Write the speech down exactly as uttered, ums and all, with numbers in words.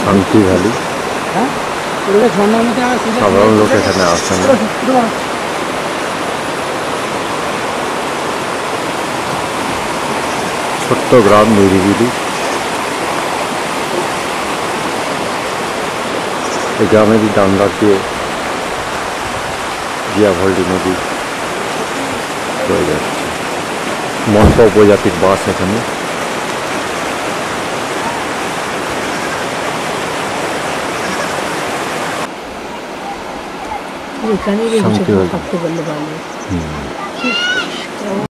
শান্তি ভ্যালি। সাধারণ লোক এখানে আসে না। ছোট্ট গ্রাম, নিরিবিলি। এই গ্রামেরই ডান্ডার দিয়ে জিয়াভল্লি নদী বয়ে যাচ্ছে। মনপা উপজাতির বাস এখানে। শান্তি